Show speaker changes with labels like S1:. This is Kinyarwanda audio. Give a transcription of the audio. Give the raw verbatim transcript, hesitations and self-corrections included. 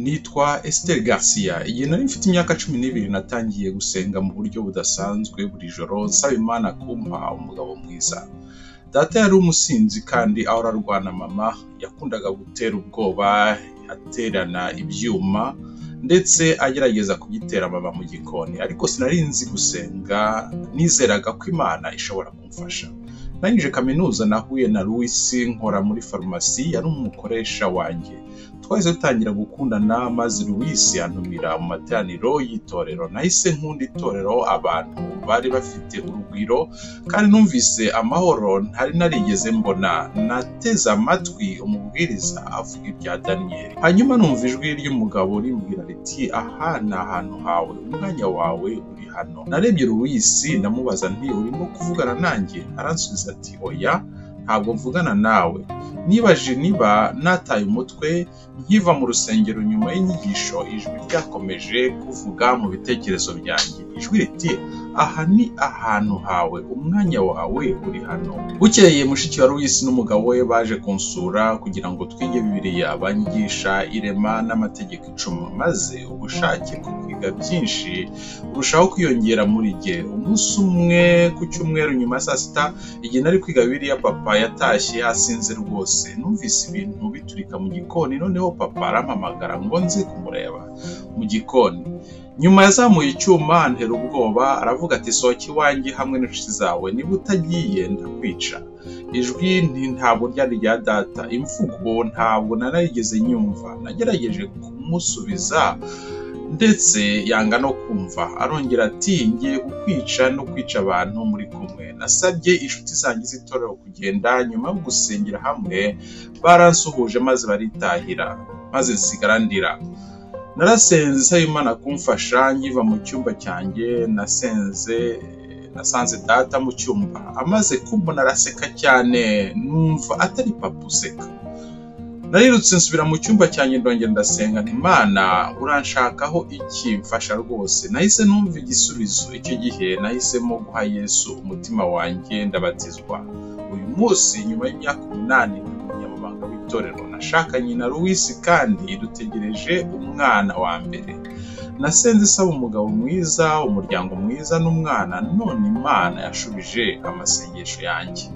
S1: Nitwa Esther Garcia. Igihe nari mfite imyaka cumi n'ibiri natangiye gusenga mu buryo budasanzwe buri joro nsaba Imana kumpa umugabo mwiza. Data yari umusinzi kandi ahora arwana mama, yakundaga gutera ubwoba, aterana ibyuma ndetse agerageza kugitera mama mu gikoni, ariko sinari nzi gusenga, nizeraga ko Imana ishobora kumfasha. Nangije kaminuza nahuye na Louis nkora muri farumasi, yari umukoresha wanjye. Twahise dutangira gukundana maze Louis antumira mu materaniro y'itorero. Nahise nkunda itorero, abantu bari bafite urugwiro kandi numvise amahoro ntari narigeze mbona. Nateze amatwi umubwiriza avuga ibya Daniel, hanyuma numva ijwi ry'umugabo rimbwira riti, aha ni ahantu hawe, umwanya wawe uri hano. Narebye Louis ndamubaza nti, urimo kuvugana nanjye? Aransubiza ati, oya, ntabwo mvugana nawe. Nibaje niba nataye umutwe. Nkiva mu rusengero nyuma y'inyigisho, ijwi ryakomeje kuvuga mu bitekerezo byanjye. Ijwi riti, aha ni ahantu hawe, umwanya wawe uri hano. Bukeye mushiki wa Louis n'umugabo we baje kunsura kugira ngo twige Bibiliya, banyigisha irema n'amategeko icumi, maze ubushake bwo kwiga byinshi burushaho kwiyongera muri jye. Umunsi umwe ku cyumweru nyuma saa sita, igihe nari kwiga Bibiliya, papa yatashye asinze rwose. Numvise ibintu biturika mu gikoni, noneho papa arampamagara ngo nze kumureba mu gikoni. Nyuma yazamuye icyuma antera ubwoba, aravuga ati, sohoka iwanjye hamwe n'inshuti zawe, niba utagiye ndakwica. Ijwi ntabwo ryari rya data, imvugo ntabwo narayigeze nyumva. Nagerageje kumusubiza ndetse yanga no kumva. Arongera ati, ngiye kukwica no kwica abantu muri kumwe. Nasabye inshuti zanjye z'itorero kugenda, nyuma yo gusengera hamwe baransuhuje maze baritahira, maze nsigara ndira. Narasenze nsaba Imana kumfasha. Nkiva mu cyumba cyanjye nasenze, nasanze data mu cyumba. Amaze kumbona araseka cyane, numva atari papa useka. Narirutse nsubira mu cyumba cyanjye ndongera ndasenga nti, Imana uranshakaho iki? Mfasha rwose. Nahise numva igisubizo. Icyo gihe nahisemo guha Yesu umutima wanjye, ndabatizwa. Uyu munsi nyuma y'imyaka umunani umunyamabanga w'itorero, nashakanye na Louis kandi dutegereje umwana wa mbere. Nasenze saba umugabo mwiza, umuryango mwiza n'umwana, none Imana yashubije amasengesho yanjye.